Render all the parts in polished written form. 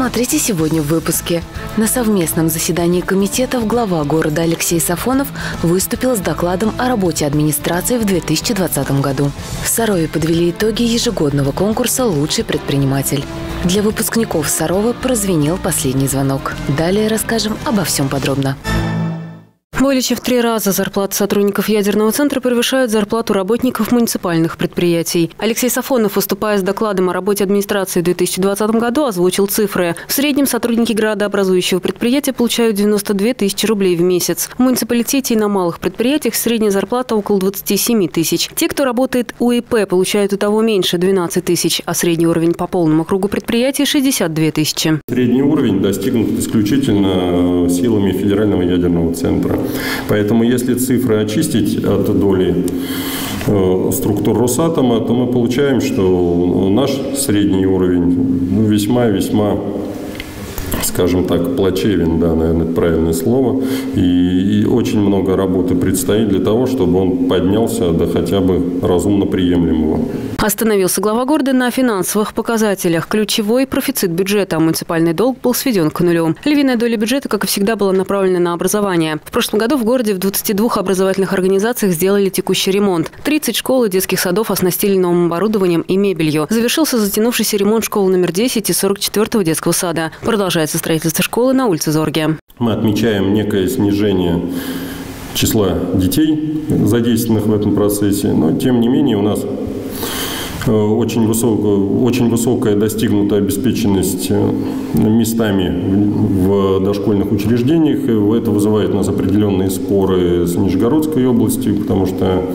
Смотрите сегодня в выпуске. На совместном заседании комитетов глава города Алексей Сафонов выступил с докладом о работе администрации в 2020 году. В Сарове подвели итоги ежегодного конкурса «Лучший предприниматель». Для выпускников Сарова прозвенел последний звонок. Далее расскажем обо всем подробно. Более чем в 3 раза зарплаты сотрудников ядерного центра превышают зарплату работников муниципальных предприятий. Алексей Сафонов, выступая с докладом о работе администрации в 2020 году, озвучил цифры. В среднем сотрудники градообразующего предприятия получают 92 тысячи рублей в месяц. В муниципалитете и на малых предприятиях средняя зарплата около 27 тысяч. Те, кто работает у ИП, получают у того меньше – 12 тысяч, а средний уровень по полному кругу предприятий – 62 тысячи. Средний уровень достигнут исключительно силами Федерального ядерного центра. Поэтому, если цифры очистить от доли структур Росатома, то мы получаем, что наш средний уровень весьма, скажем так, плачевен, да, наверное, это правильное слово. И очень много работы предстоит для того, чтобы он поднялся до хотя бы разумно приемлемого. Остановился глава города на финансовых показателях. Ключевой профицит бюджета, а муниципальный долг был сведен к нулю. Львиная доля бюджета, как и всегда, была направлена на образование. В прошлом году в городе в 22 образовательных организациях сделали текущий ремонт. 30 школ и детских садов оснастили новым оборудованием и мебелью. Завершился затянувшийся ремонт школы номер 10 и 44-го детского сада. Продолжается строительство школы на улице Зорге. Мы отмечаем некое снижение числа детей, задействованных в этом процессе, но тем не менее у нас очень высокая достигнута обеспеченность местами в дошкольных учреждениях. Это вызывает у нас определенные споры с Нижегородской областью, потому что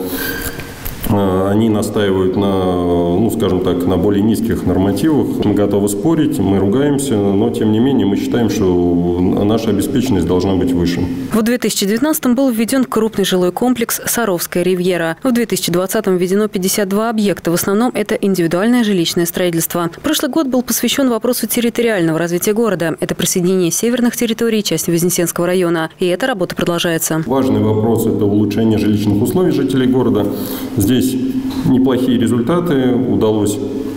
они настаивают на, скажем так, на более низких нормативах. Мы готовы спорить, мы ругаемся, но тем не менее мы считаем, что наша обеспеченность должна быть выше. В 2019-м был введен крупный жилой комплекс «Саровская ривьера». В 2020-м введено 52 объекта. В основном это индивидуальное жилищное строительство. Прошлый год был посвящен вопросу территориального развития города. Это присоединение северных территорий, части Вознесенского района. И эта работа продолжается. Важный вопрос – это улучшение жилищных условий жителей города. Здесь неплохие результаты удалось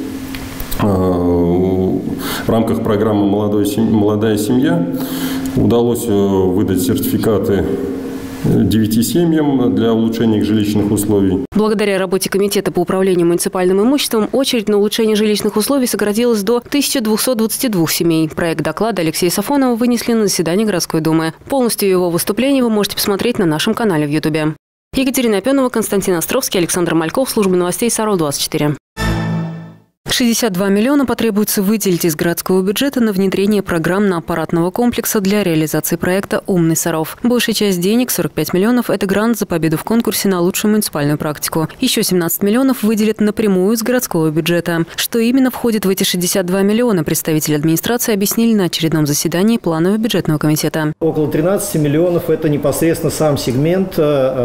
в рамках программы «Молодая семья». Удалось выдать сертификаты 9 семьям для улучшения их жилищных условий. Благодаря работе комитета по управлению муниципальным имуществом очередь на улучшение жилищных условий сократилась до 1222 семей. Проект доклада Алексея Сафонова вынесли на заседание городской думы. Полностью его выступление вы можете посмотреть на нашем канале в Ютубе. Екатерина Опенова, Константин Островский, Александр Мальков, служба новостей Саров-24. 62 миллиона потребуется выделить из городского бюджета на внедрение программно-аппаратного комплекса для реализации проекта «Умный Саров». Большая часть денег, 45 миллионов, это грант за победу в конкурсе на лучшую муниципальную практику. Еще 17 миллионов выделят напрямую из городского бюджета. Что именно входит в эти 62 миллиона, представители администрации объяснили на очередном заседании планового бюджетного комитета. Около 13 миллионов – это непосредственно сам сегмент,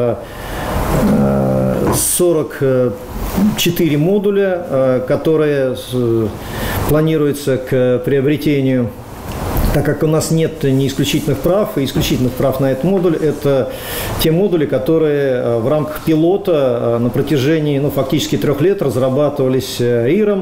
44 модуля, которые планируются к приобретению. Так как у нас нет ни исключительных прав и исключительных прав на этот модуль, это те модули, которые в рамках пилота на протяжении фактически 3 лет разрабатывались РИРом.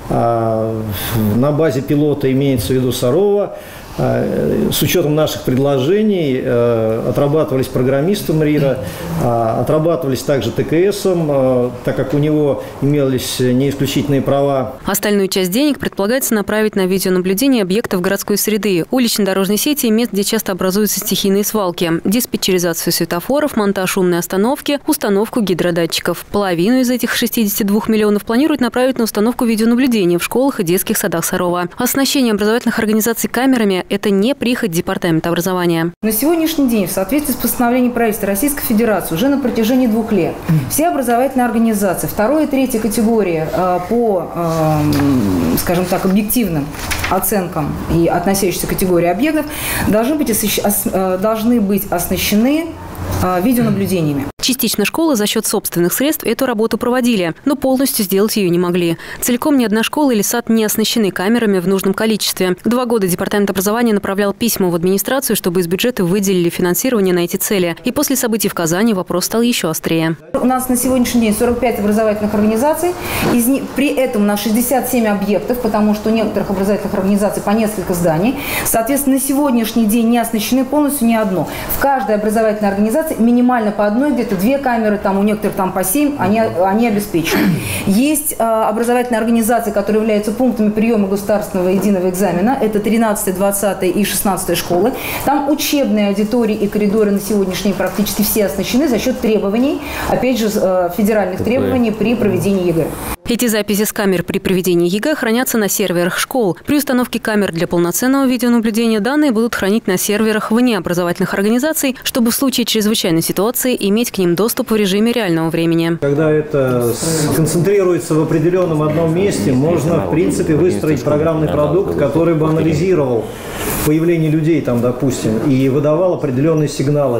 На базе пилота имеется в виду Сарова. С учетом наших предложений отрабатывались программистом РИРа, отрабатывались также ТКСом, так как у него имелись неисключительные права. Остальную часть денег предполагается направить на видеонаблюдение объектов городской среды, улично-дорожной сети и мест, где часто образуются стихийные свалки, диспетчеризацию светофоров, монтаж умной остановки, установку гидродатчиков. Половину из этих 62 миллионов планируют направить на установку видеонаблюдения в школах и детских садах Сарова. Оснащение образовательных организаций камерами – это не прихоть Департамента образования. На сегодняшний день, в соответствии с постановлением правительства Российской Федерации, уже на протяжении 2 лет все образовательные организации 2 и 3 категории по, скажем так, объективным оценкам и относящиеся к категории объектов должны быть оснащены видеонаблюдениями. Частично школы за счет собственных средств эту работу проводили, но полностью сделать ее не могли. Целиком ни одна школа или сад не оснащены камерами в нужном количестве. 2 года Департамент образования направлял письма в администрацию, чтобы из бюджета выделили финансирование на эти цели. И после событий в Казани вопрос стал еще острее. У нас на сегодняшний день 45 образовательных организаций. При этом у нас 67 объектов, потому что у некоторых образовательных организаций по несколько зданий. Соответственно, на сегодняшний день не оснащены полностью ни одно. В каждой образовательной организации минимально по одной, где-то 2 камеры, там у некоторых там по 7, они обеспечены. Есть образовательные организации, которые являются пунктами приема государственного единого экзамена. Это 13, 20 и 16 школы. Там учебные аудитории и коридоры на сегодняшний день практически все оснащены за счет требований, опять же, федеральных требований при проведении ЕГЭ. Эти записи с камер при проведении ЕГЭ хранятся на серверах школ. При установке камер для полноценного видеонаблюдения данные будут хранить на серверах вне образовательных организаций, чтобы в случае чрезвычайной ситуации иметь к ним доступ в режиме реального времени. Когда это концентрируется в определенном одном месте, можно, в принципе, выстроить программный продукт, который бы анализировал появление людей, там, допустим, и выдавал определенные сигналы.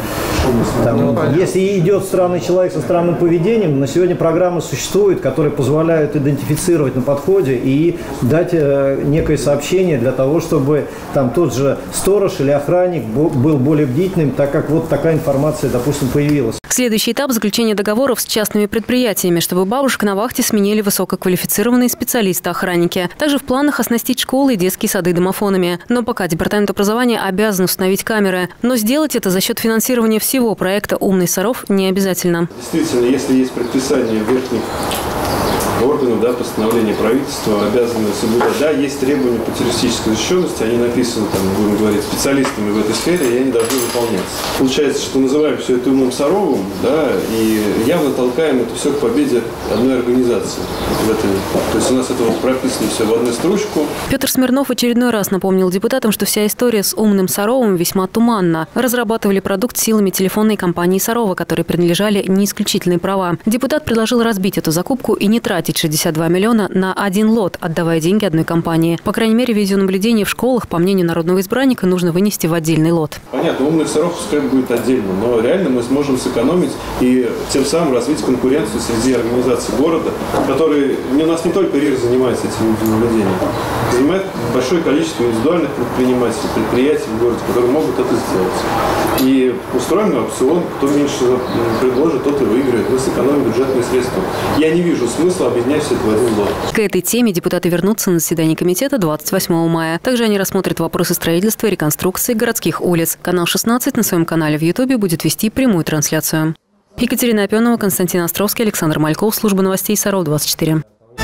Если идет странный человек со странным поведением, на сегодня программы существуют, которые позволяют идентифицировать на подходе и дать некое сообщение для того, чтобы там тот же сторож или охранник был более бдительным, так как вот такая информация, допустим, появилась. Следующий этап – заключение договоров с частными предприятиями, чтобы бабушек на вахте сменили высококвалифицированные специалисты-охранники. Также в планах оснастить школы и детские сады домофонами. Но пока Департамент образования обязан установить камеры. Но сделать это за счет финансирования всего проекта «Умный Саров» не обязательно. Действительно, если есть предписание верхних органов, постановление правительства, обязаны соблюдать. Да, есть требования по террористической защищенности, они написаны, будем говорить, специалистами в этой сфере, и они должны выполняться. Получается, что называем все это умным Саровым, и явно толкаем это все к победе одной организации. То есть у нас это прописано все в одну строчку. Петр Смирнов в очередной раз напомнил депутатам, что вся история с умным Саровым весьма туманна. Разрабатывали продукт силами телефонной компании Сарова, которой принадлежали не исключительные права. Депутат предложил разбить эту закупку и не тратить 62 миллиона на один лот, отдавая деньги одной компании. По крайней мере, видеонаблюдение в школах, по мнению народного избранника, нужно вынести в отдельный лот. Понятно, умный Саров пускай будет отдельно, но реально мы сможем сэкономить и тем самым развить конкуренцию среди организаций города, которые у нас не только РИР занимается этим видеонаблюдением, занимает большое количество индивидуальных предпринимателей, предприятий в городе, которые могут это сделать. И устроим аукцион, кто меньше предложит, тот и выиграет. Мы сэкономим бюджетные средства. Я не вижу смысла объединять все это в один лот. К этой теме депутаты вернутся на заседание комитета 28 мая. Также они рассмотрят вопросы строительства и реконструкции городских улиц. Канал 16 на своем канале в Ютубе будет вести прямую трансляцию. Екатерина Опенова, Константин Островский, Александр Мальков. Служба новостей Саров 24.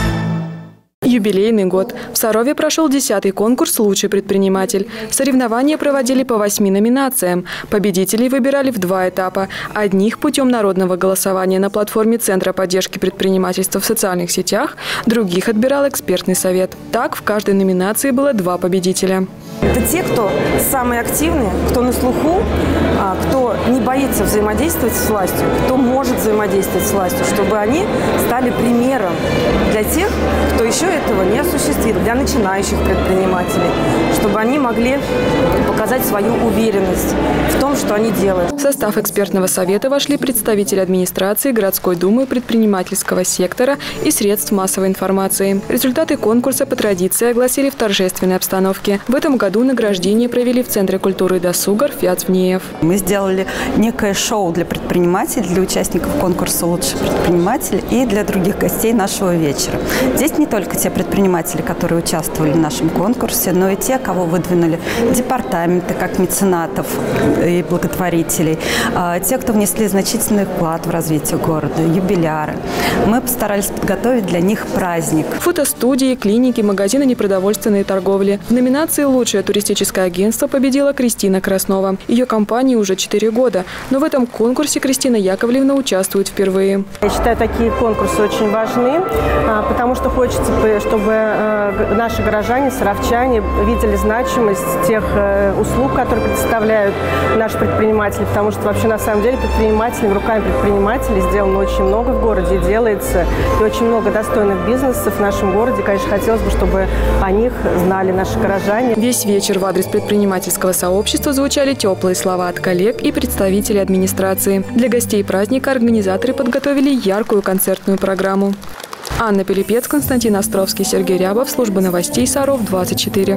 Юбилейный год. В Сарове прошел 10-й конкурс «Лучший предприниматель». Соревнования проводили по 8 номинациям. Победителей выбирали в 2 этапа. Одних путем народного голосования на платформе Центра поддержки предпринимательства в социальных сетях, других отбирал экспертный совет. Так, в каждой номинации было 2 победителя. Это те, кто самые активные, кто на слуху, кто не боится взаимодействовать с властью, кто может взаимодействовать с властью, чтобы они стали примером для тех, кто еще этого не осуществил, для начинающих предпринимателей, чтобы они могли показать свою уверенность в том, что они делают. В состав экспертного совета вошли представители администрации, городской думы, предпринимательского сектора и средств массовой информации. Результаты конкурса по традиции огласили в торжественной обстановке. В этом году награждение провели в Центре культуры и досуга «Фиат Внеев». Мы сделали некое шоу для предпринимателей, для участников конкурса «Лучший предприниматель» и для других гостей нашего вечера. Здесь не только те предприниматели, которые участвовали в нашем конкурсе, но и те, кого выдвинули департаменты, как меценатов и благотворителей, те, кто внесли значительный вклад в развитие города, юбиляры. Мы постарались подготовить для них праздник. Фотостудии, клиники, магазины непродовольственной торговли. В номинации «Лучшее туристическое агентство» победила Кристина Краснова. Ее компании уже 4 года, но в этом конкурсе Кристина Яковлевна участвует впервые. Я считаю, такие конкурсы очень важны, потому что хочется, чтобы наши горожане, саровчане видели значимость тех услуг, которые предоставляют наши предприниматели, потому что вообще на самом деле предпринимателями, руками предпринимателей сделано очень много в городе, делается, и очень много достойных бизнесов в нашем городе. Конечно, хотелось бы, чтобы о них знали наши горожане. Весь вечер в адрес предпринимательского сообщества звучали теплые слова от коллег и представителей представители администрации. Для гостей праздника организаторы подготовили яркую концертную программу. Анна Пилипец, Константин Островский, Сергей Рябов. Служба новостей Саров, 24.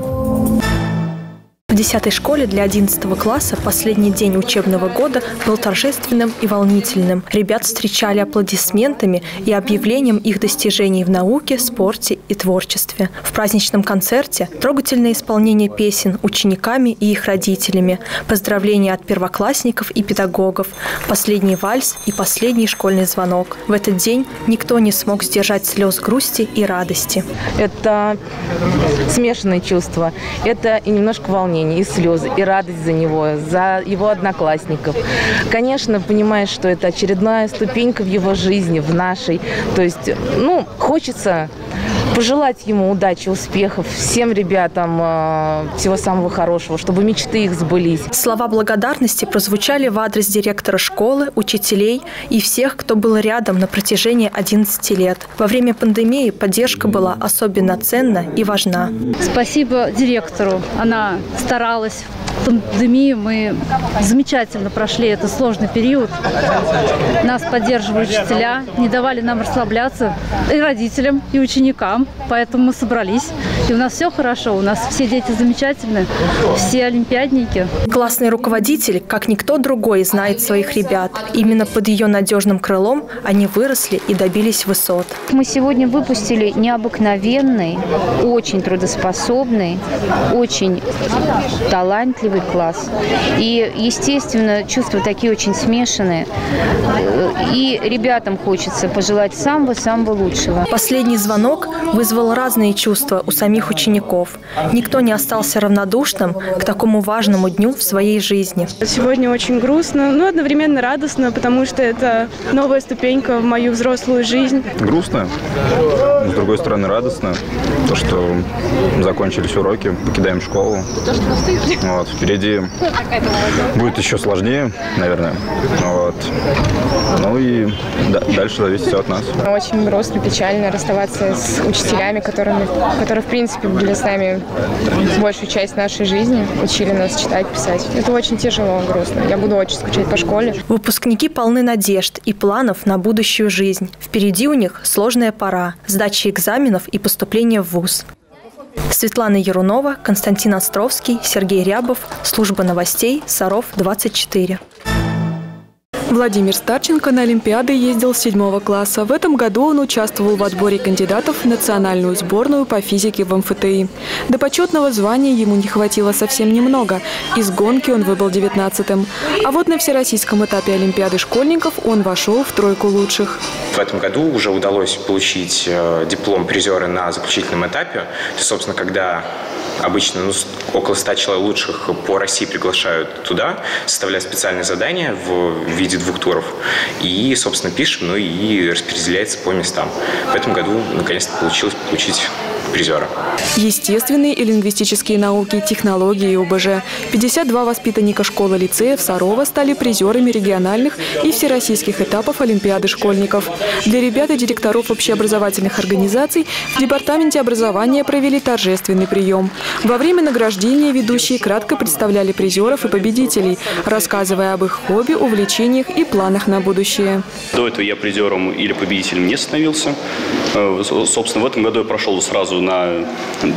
В 10-й школе для 11 класса последний день учебного года был торжественным и волнительным. Ребят встречали аплодисментами и объявлением их достижений в науке, спорте и творчестве. В праздничном концерте трогательное исполнение песен учениками и их родителями, поздравления от первоклассников и педагогов, последний вальс и последний школьный звонок. В этот день никто не смог сдержать слез грусти и радости. Это смешанные чувства, это и немножко волнение, и слезы, и радость за него, за его одноклассников. Конечно, понимаешь, что это очередная ступенька в его жизни, в нашей. То есть, хочется пожелать ему удачи, успехов, всем ребятам всего самого хорошего, чтобы мечты их сбылись. Слова благодарности прозвучали в адрес директора школы, учителей и всех, кто был рядом на протяжении 11 лет. Во время пандемии поддержка была особенно ценна и важна. Спасибо директору. Она старалась. В пандемию мы замечательно прошли этот сложный период. Нас поддерживали учителя, не давали нам расслабляться и родителям, и ученикам. Поэтому мы собрались. И у нас все хорошо, у нас все дети замечательные, все олимпиадники. Классный руководитель, как никто другой, знает своих ребят. Именно под ее надежным крылом они выросли и добились высот. Мы сегодня выпустили необыкновенный, очень трудоспособный, очень талантливый класс. И, естественно, чувства такие очень смешанные. И ребятам хочется пожелать самого-самого лучшего. Последний звонок вызвал разные чувства у самих учеников. Никто не остался равнодушным к такому важному дню в своей жизни. Сегодня очень грустно, но одновременно радостно, потому что это новая ступенька в мою взрослую жизнь. Грустно, с другой стороны радостно, то, что закончились уроки, покидаем школу. Вот, впереди будет еще сложнее, наверное. Вот. Ну и дальше зависит все от нас. Очень грустно, печально расставаться с учителями, которые, в принципе, были с нами большую часть нашей жизни, учили нас читать, писать. Это очень тяжело, грустно. Я буду очень скучать по школе. Выпускники полны надежд и планов на будущую жизнь. Впереди у них сложная пора – сдача экзаменов и поступление в вуз. Светлана Ярунова, Константин Островский, Сергей Рябов. Служба новостей Саров, 24. Владимир Старченко на Олимпиады ездил с 7 класса. В этом году он участвовал в отборе кандидатов в национальную сборную по физике в МФТИ. До почетного звания ему не хватило совсем немного. Из гонки он выбыл 19-м. А вот на всероссийском этапе Олимпиады школьников он вошел в тройку лучших. В этом году уже удалось получить диплом призера на заключительном этапе. Собственно, когда обычно около 100 человек лучших по России приглашают туда, составляют специальные задания в виде 2 туров. И, собственно, пишем, и распределяется по местам. В этом году, наконец-то, получилось получить призера. Естественные и лингвистические науки, технологии и ОБЖ. 52 воспитанника школы-лицеев Сарова стали призерами региональных и всероссийских этапов Олимпиады школьников. Для ребят и директоров общеобразовательных организаций в Департаменте образования провели торжественный прием. Во время награждения ведущие кратко представляли призеров и победителей, рассказывая об их хобби, увлечениях и планах на будущее. До этого я призером или победителем не становился. Собственно, в этом году я прошел сразу на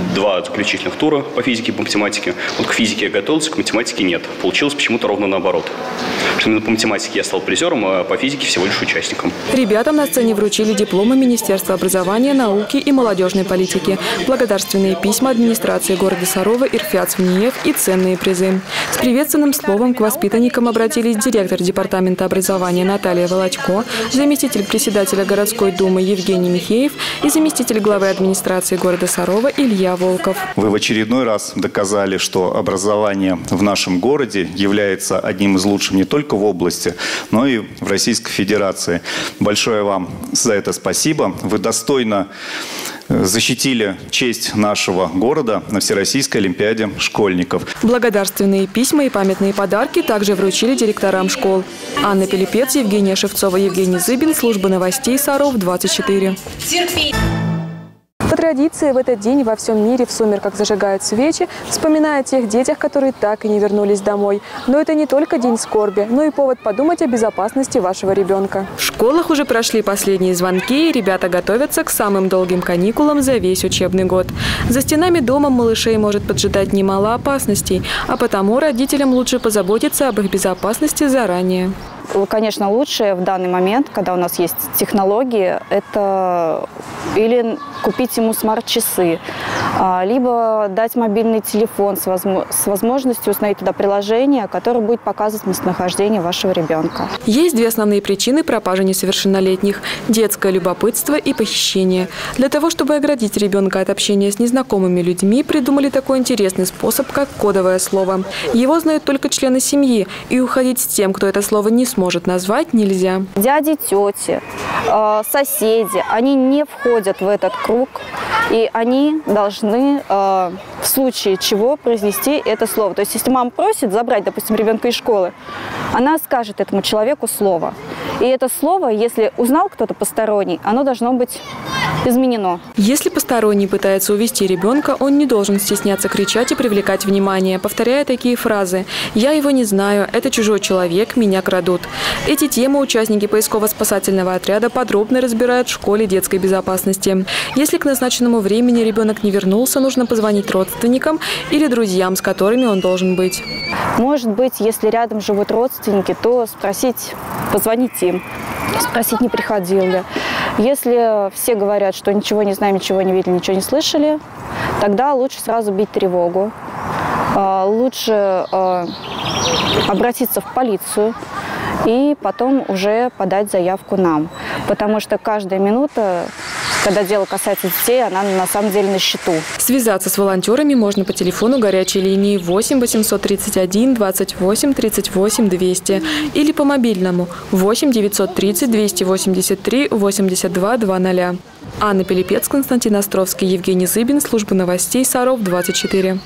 2 заключительных тура по физике и по математике. Вот к физике я готовился, к математике нет. Получилось почему-то ровно наоборот. Что именно по математике я стал призером, а по физике всего лишь участником. Ребятам на сцене вручили дипломы Министерства образования, науки и молодежной политики, благодарственные письма администрации города Сарова, Ирфят Свниев и ценные призы. С приветственным словом к воспитанникам обратились директор Департамента образования Наталья Волочко, заместитель председателя городской думы Евгений Михеев и заместитель главы администрации города Сарова Илья Волков. Вы в очередной раз доказали, что образование в нашем городе является одним из лучших не только в области, но и в Российской Федерации. Большое вам за это спасибо. Вы достойно защитили честь нашего города на Всероссийской Олимпиаде школьников. Благодарственные письма и памятные подарки также вручили директорам школ. Анна Пилипец, Евгения Шевцова, Евгений Зыбин. Служба новостей Саров, 24. По традиции, в этот день во всем мире в сумерках зажигают свечи, вспоминая о тех детях, которые так и не вернулись домой. Но это не только день скорби, но и повод подумать о безопасности вашего ребенка. В школах уже прошли последние звонки, и ребята готовятся к самым долгим каникулам за весь учебный год. За стенами дома малышей может поджидать немало опасностей, а потому родителям лучше позаботиться об их безопасности заранее. Конечно, лучше в данный момент, когда у нас есть технологии, это или купить ему смарт-часы, либо дать мобильный телефон с возможностью установить туда приложение, которое будет показывать местонахождение вашего ребенка. Есть две основные причины пропажи несовершеннолетних – детское любопытство и похищение. Для того, чтобы оградить ребенка от общения с незнакомыми людьми, придумали такой интересный способ, как кодовое слово. Его знают только члены семьи, и уходить с тем, кто это слово не сможет назвать, нельзя. Дяди, тети, соседи, они не входят в этот круг, и они должны в случае чего произнести это слово. То есть, если мама просит забрать, допустим, ребенка из школы, она скажет этому человеку слово. И это слово, если узнал кто-то посторонний, оно должно быть изменено. Если посторонний пытается увести ребенка, он не должен стесняться кричать и привлекать внимание, повторяя такие фразы: «Я его не знаю», «Это чужой человек», «Меня крадут». Эти темы участники поисково-спасательного отряда подробно разбирают в школе детской безопасности. Если к назначенному времени ребенок не вернулся, нужно позвонить родственникам или друзьям, с которыми он должен быть. Может быть, если рядом живут родственники, то спросить, позвонить им, спросить, не приходил ли. Если все говорят, что ничего не знаем, ничего не видели, ничего не слышали, тогда лучше сразу бить тревогу. Лучше обратиться в полицию и потом уже подать заявку нам. Потому что каждая минута, когда дело касается детей, она на самом деле на счету. Связаться с волонтерами можно по телефону горячей линии 8 831 28 38 200 или по мобильному 8 930 283 82 00. Анна Пилипец, Константин Островский, Евгений Зыбин, служба новостей Саров 24.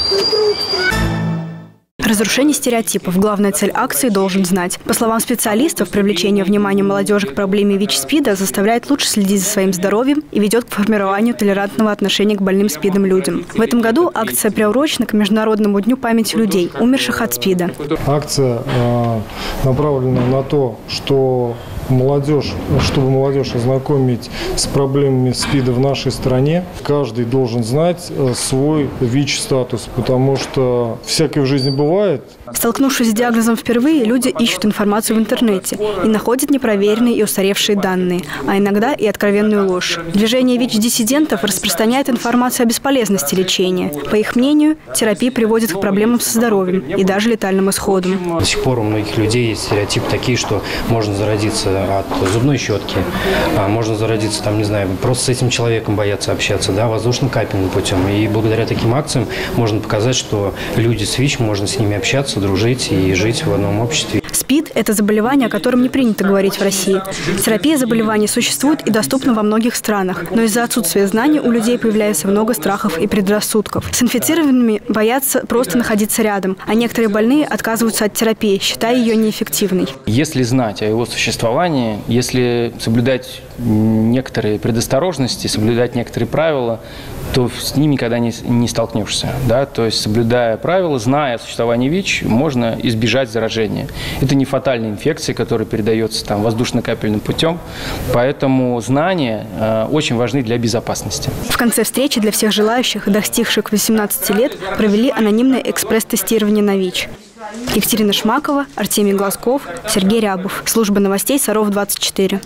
Разрушение стереотипов – главная цель акции «Должен знать». По словам специалистов, привлечение внимания молодежи к проблеме ВИЧ-СПИДа заставляет лучше следить за своим здоровьем и ведет к формированию толерантного отношения к больным СПИДом людям. В этом году акция приурочена к Международному дню памяти людей, умерших от СПИДа. Акция направлена на то, что чтобы молодежь ознакомить с проблемами СПИДа в нашей стране, каждый должен знать свой ВИЧ-статус, потому что всякое в жизни бывает. Столкнувшись с диагнозом впервые, люди ищут информацию в интернете и находят непроверенные и устаревшие данные, а иногда и откровенную ложь. Движение ВИЧ-диссидентов распространяет информацию о бесполезности лечения. По их мнению, терапия приводит к проблемам со здоровьем и даже летальным исходам. До сих пор у многих людей есть стереотипы такие, что можно заразиться от зубной щетки, можно зародиться, там, не знаю, просто с этим человеком бояться общаться, да, воздушно-капельным путем. И благодаря таким акциям можно показать, что люди с ВИЧ, можно с ними общаться, дружить и жить в одном обществе. СПИД – это заболевание, о котором не принято говорить в России. Терапия заболевания существует и доступна во многих странах, но из-за отсутствия знаний у людей появляется много страхов и предрассудков. С инфицированными боятся просто находиться рядом, а некоторые больные отказываются от терапии, считая ее неэффективной. Если знать о его существовании, если соблюдать некоторые предосторожности, соблюдать некоторые правила, то с ним никогда не столкнешься. Да? То есть, соблюдая правила, зная о существовании ВИЧ, можно избежать заражения. Это не фатальная инфекция, которая передается там, воздушно-капельным путем, поэтому знания очень важны для безопасности. В конце встречи для всех желающих, достигших 18 лет, провели анонимное экспресс-тестирование на ВИЧ. Екатерина Шмакова, Артемий Глазков, Сергей Рябов. Служба новостей Саров 24.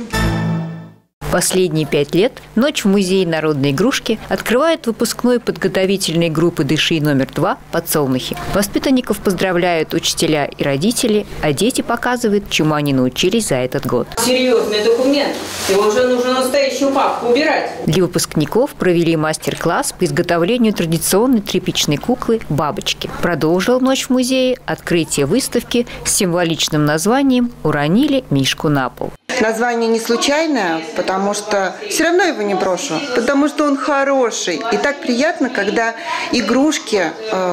Последние 5 лет «Ночь в музее народной игрушки» открывает выпускной подготовительной группы «Дыши» номер 2 «Подсолнухи». Воспитанников поздравляют учителя и родители, а дети показывают, чему они научились за этот год. Серьезный документ. Его уже нужно настоящую папку убирать. Для выпускников провели мастер-класс по изготовлению традиционной тряпичной куклы «Бабочки». Продолжил «Ночь в музее» открытие выставки с символичным названием «Уронили Мишку на пол». Название не случайное, потому что все равно его не брошу, потому что он хороший. И так приятно, когда игрушки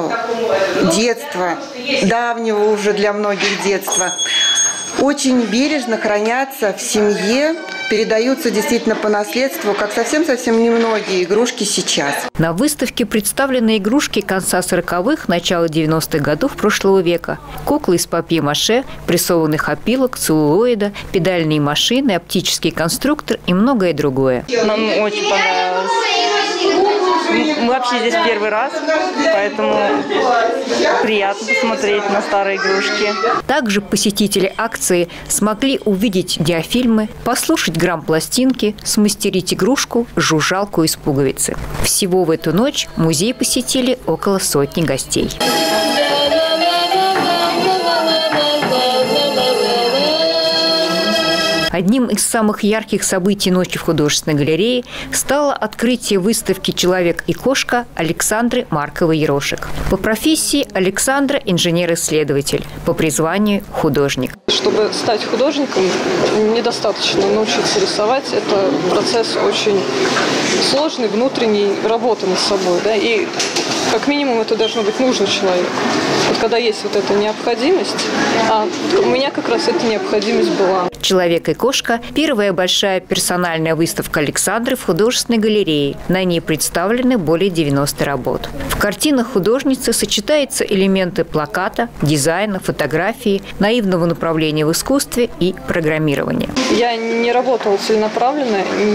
детства, давнего уже для многих детства, очень бережно хранятся в семье передаются действительно по наследству, как совсем-совсем немногие игрушки сейчас. На выставке представлены игрушки конца 40-х, начала 90-х годов прошлого века. Куклы из папье-маше, прессованных опилок, целлулоида, педальные машины, оптический конструктор и многое другое. Нам очень понравилось. Мы вообще здесь первый раз, поэтому приятно посмотреть на старые игрушки. Также посетители акции смогли увидеть диафильмы, послушать грамм-пластинки, смастерить игрушку, жужжалку из пуговицы. Всего в эту ночь музей посетили около 100 гостей. Одним из самых ярких событий ночи в художественной галерее стало открытие выставки «Человек и кошка» Александры Марковой-Ерошек. По профессии Александра – инженер-исследователь, по призванию – художник. Чтобы стать художником, недостаточно научиться рисовать. Это процесс очень сложный, внутренней работы над собой. Да? И как минимум это должно быть нужно человеку. Вот когда есть вот эта необходимость, а у меня как раз эта необходимость была. «Человек и кошка» – первая большая персональная выставка Александры в художественной галерее. На ней представлены более 90 работ. В картинах художницы сочетаются элементы плаката, дизайна, фотографии, наивного направления в искусстве и программирования. Я не работала целенаправленно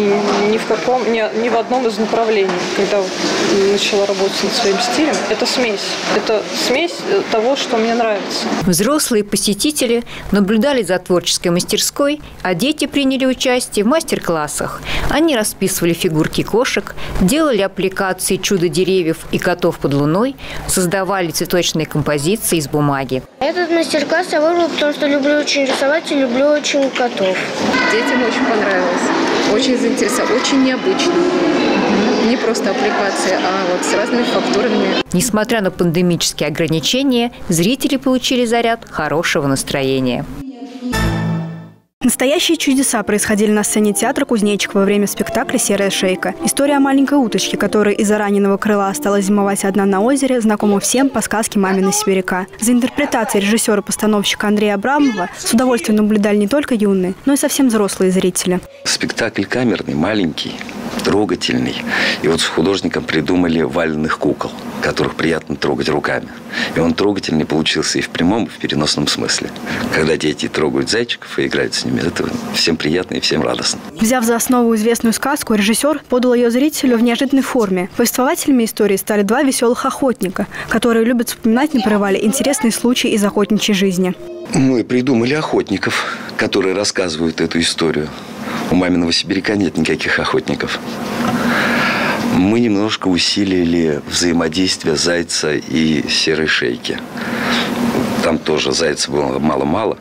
ни в одном из направлений, когда начала работать над своим стилем. Это смесь того, что мне нравится. Взрослые посетители наблюдали за творческой мастерской, а дети приняли участие в мастер-классах. Они расписывали фигурки кошек, делали аппликации чудо-деревьев и котов под луной, создавали цветочные композиции из бумаги. Этот мастер-класс я выбрала, потому что люблю очень рисовать и люблю очень котов. Детям очень понравилось, очень заинтересовало, очень необычно. Не просто аппликации, а вот с разными фактурами. Несмотря на пандемические ограничения, зрители получили заряд хорошего настроения. Настоящие чудеса происходили на сцене театра Кузнечика во время спектакля «Серая шейка». История о маленькой уточке, которая из-за раненого крыла осталась зимовать одна на озере, знакома всем по сказке «Мамина сибиряка». За интерпретацией режиссера-постановщика Андрея Абрамова с удовольствием наблюдали не только юные, но и совсем взрослые зрители. Спектакль камерный, маленький, трогательный. И вот с художником придумали валенных кукол, которых приятно трогать руками. И он трогательный получился и в прямом, и в переносном смысле. Когда дети трогают зайчиков и играют с ними, это всем приятно и всем радостно. Взяв за основу известную сказку, режиссер подал ее зрителю в неожиданной форме. Повествователями истории стали два веселых охотника, которые любят вспоминать на привале интересные случаи из охотничьей жизни. Мы придумали охотников, которые рассказывают эту историю. У «Маминого сибиряка» нет никаких охотников. Мы немножко усилили взаимодействие зайца и серой шейки. Там тоже зайца было мало-мало.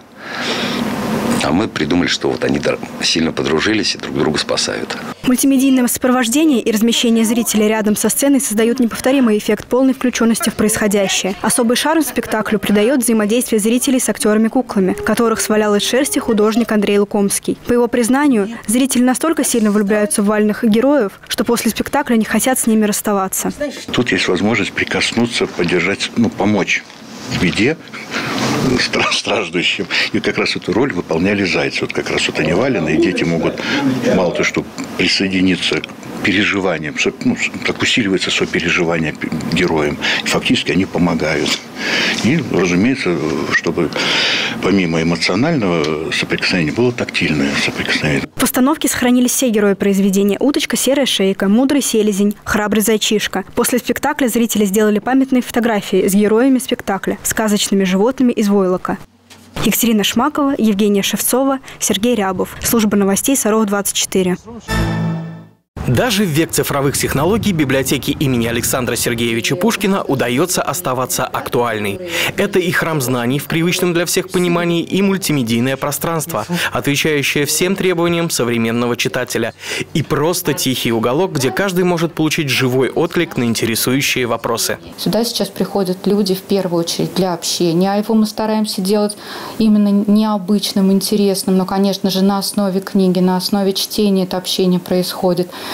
А мы придумали, что вот они сильно подружились и друг друга спасают. Мультимедийное сопровождение и размещение зрителей рядом со сценой создают неповторимый эффект полной включенности в происходящее. Особый шарм спектаклю придает взаимодействие зрителей с актерами-куклами, которых свалял из шерсти художник Андрей Лукомский. По его признанию, зрители настолько сильно влюбляются в валенных героев, что после спектакля не хотят с ними расставаться. Тут есть возможность прикоснуться, поддержать, помочь в беде страждущим. И как раз эту роль выполняли зайцы. Вот как раз вот они валенные, и дети могут мало того, что присоединиться к переживаниям, так усиливается сопереживание героям. И фактически они помогают. И, разумеется, чтобы помимо эмоционального соприкосновения было тактильное соприкосновение. В постановке сохранились все герои произведения: уточка, серая шейка, мудрый селезень, храбрый зайчишка. После спектакля зрители сделали памятные фотографии с героями спектакля, сказочными животными из войлока. Екатерина Шмакова, Евгения Шевцова, Сергей Рябов. Служба новостей Саров-24. Даже в век цифровых технологий библиотеке имени Александра Сергеевича Пушкина удается оставаться актуальной. Это и храм знаний в привычном для всех понимании, и мультимедийное пространство, отвечающее всем требованиям современного читателя. И просто тихий уголок, где каждый может получить живой отклик на интересующие вопросы. Сюда сейчас приходят люди в первую очередь для общения. А его мы стараемся делать именно необычным, интересным, но, конечно же, на основе книги, на основе чтения это общение происходит.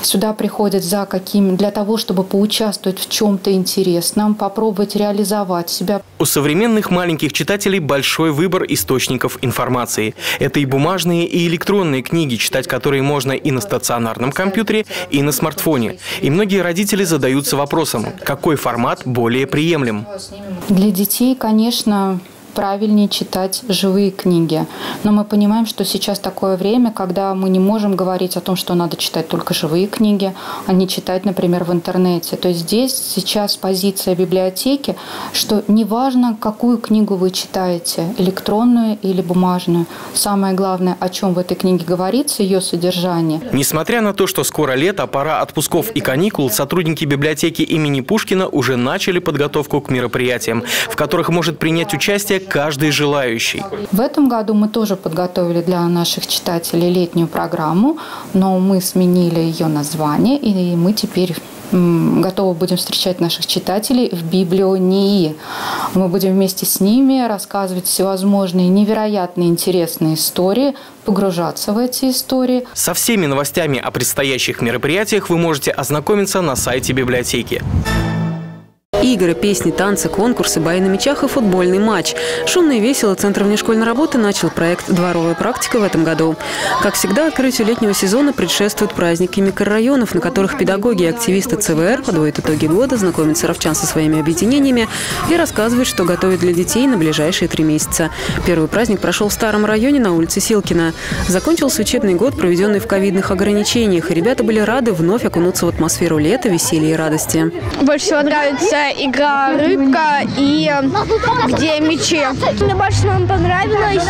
сюда приходят для того, чтобы поучаствовать в чем-то интересном, попробовать реализовать себя. У современных маленьких читателей большой выбор источников информации. Это и бумажные, и электронные книги, читать которые можно и на стационарном компьютере, и на смартфоне. И многие родители задаются вопросом, какой формат более приемлем. Для детей, конечно, правильнее читать живые книги. Но мы понимаем, что сейчас такое время, когда мы не можем говорить о том, что надо читать только живые книги, а не читать, например, в интернете. То есть здесь сейчас позиция библиотеки, что неважно, какую книгу вы читаете, электронную или бумажную. Самое главное, о чем в этой книге говорится, ее содержание. Несмотря на то, что скоро лето, пора отпусков и каникул, сотрудники библиотеки имени Пушкина уже начали подготовку к мероприятиям, в которых может принять участие каждый желающий. В этом году мы тоже подготовили для наших читателей летнюю программу, но мы сменили ее название, и мы теперь готовы будем встречать наших читателей в библионии. Мы будем вместе с ними рассказывать всевозможные невероятно интересные истории, погружаться в эти истории. Со всеми новостями о предстоящих мероприятиях вы можете ознакомиться на сайте библиотеки. Игры, песни, танцы, конкурсы, бои на мячах и футбольный матч. Шумно и весело Центр внешкольной работы начал проект «Дворовая практика» в этом году. Как всегда, открытию летнего сезона предшествуют праздники микрорайонов, на которых педагоги и активисты ЦВР подводят итоги года, знакомят саровчан со своими объединениями и рассказывают, что готовят для детей на ближайшие 3 месяца. Первый праздник прошел в старом районе на улице Силкина. Закончился учебный год, проведенный в ковидных ограничениях, и ребята были рады вновь окунуться в атмосферу лета, веселья и радости. Больше всего нравится игра «Рыбка» и где мячи. Мне больше всего понравилось.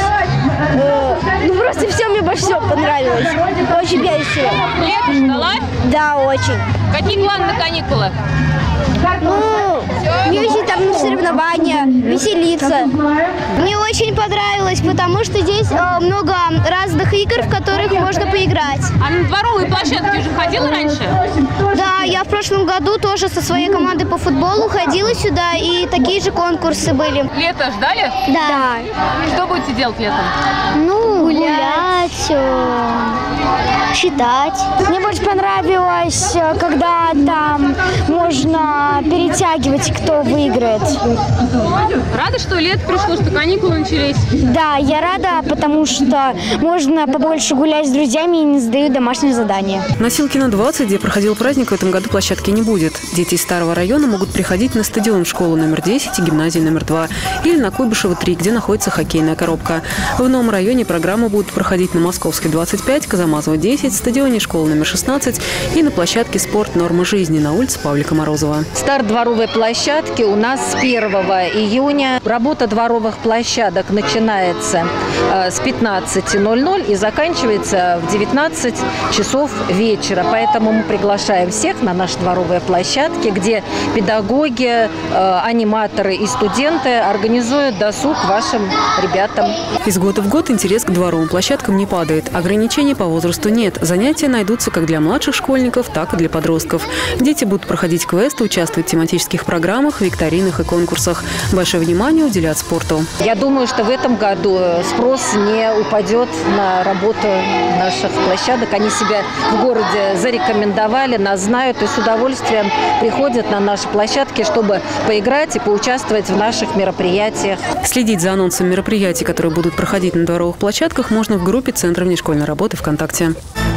Просто все мне больше всего понравилось. Очень весело. Лето ждала? Да, очень. Какие планы на каникулы? Ездить там на соревнования, веселиться. Мне очень понравилось, потому что здесь много разных игр, в которых можно поиграть. А на дворовые площадки уже ходила раньше? Да, я в прошлом году тоже со своей командой по футболу ходила сюда, и такие же конкурсы были. Лето ждали? Да. Что будете делать летом? Гулять, читать. Мне больше понравилось, когда там можно перетягивать, кто выиграет. Рада, что лето пришло, что каникулы начались? Да, я рада, потому что можно побольше гулять с друзьями и не сдают домашние задания. На Силкина 20, где проходил праздник, в этом году площадки не будет. Дети из старого района могут приходить на стадион школы номер 10 и гимназии номер 2 или на Куйбышева 3, где находится хоккейная коробка. В новом районе программы будут проходить на Московской 25, Казамазова 10, стадионе школы номер 16 и на площадке «Спорт. Нормы жизни» на улице Павлика Морозова. Старт дворовой площадки у нас с 1 июня. Работа дворовых площадок начинается с 15:00 и заканчивается в 19 часов вечера. Поэтому мы приглашаем всех на наши дворовые площадки, где педагоги, аниматоры и студенты организуют досуг вашим ребятам. Из года в год интерес к дворовым площадкам не падает. Ограничений по возрасту нет. Занятия найдутся как для младших школьников, так и для подростков. Дети будут проходить квесты, участвовать в тематических программах, викторинах и конкурсах. Большое внимание уделят спорту. Я думаю, что в этом году спрос не упадет на работу наших площадок. Они себя в городе зарекомендовали, нас знают и с удовольствием приходят на наши площадки, чтобы поиграть и поучаствовать в наших мероприятиях. Следить за анонсом мероприятий, которые будут проходить на дворовых площадках, можно в группе Центра внешкольной работы ВКонтакте.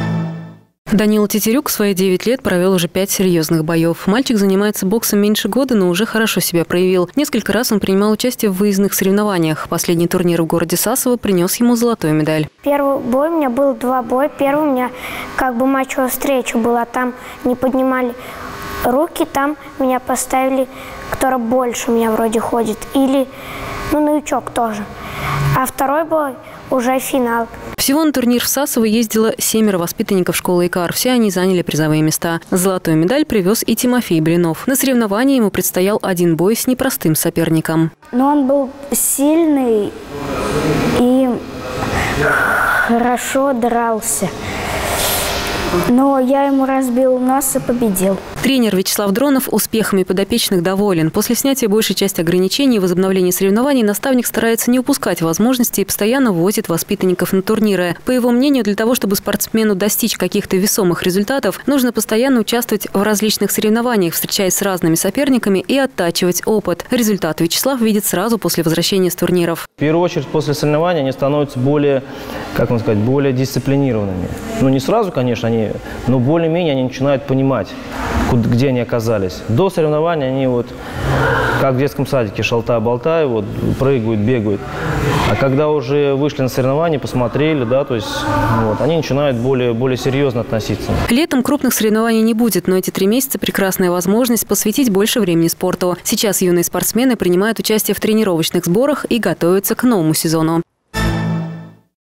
Данила Тетерюк в свои 9 лет провел уже 5 серьезных боев. Мальчик занимается боксом меньше года, но уже хорошо себя проявил. Несколько раз он принимал участие в выездных соревнованиях. Последний турнир в городе Сасово принес ему золотую медаль. Первый бой у меня был 2 боя. Первый у меня как бы матчевая встреча была. Там не поднимали руки, там меня поставили, который больше у меня вроде ходит. Или, новичок тоже. А второй бой уже финал. Всего на турнир в Сасово ездило 7 воспитанников школы ИКАР. Все они заняли призовые места. Золотую медаль привез и Тимофей Блинов. На соревновании ему предстоял один бой с непростым соперником. Но он был сильный и хорошо дрался. Но я ему разбил нос и победил. Тренер Вячеслав Дронов успехами подопечных доволен. После снятия большей части ограничений и возобновления соревнований наставник старается не упускать возможности и постоянно возит воспитанников на турниры. По его мнению, для того, чтобы спортсмену достичь каких-то весомых результатов, нужно постоянно участвовать в различных соревнованиях, встречаясь с разными соперниками и оттачивать опыт. Результат Вячеслав видит сразу после возвращения с турниров. В первую очередь, после соревнований они становятся более, более дисциплинированными. Ну, не сразу, конечно, но более-менее они начинают понимать, где они оказались. До соревнований они как в детском садике, шалтай-болтай, прыгают, бегают. А когда уже вышли на соревнования, посмотрели, они начинают более серьезно относиться. Летом крупных соревнований не будет, но эти 3 месяца – прекрасная возможность посвятить больше времени спорту. Сейчас юные спортсмены принимают участие в тренировочных сборах и готовятся к новому сезону.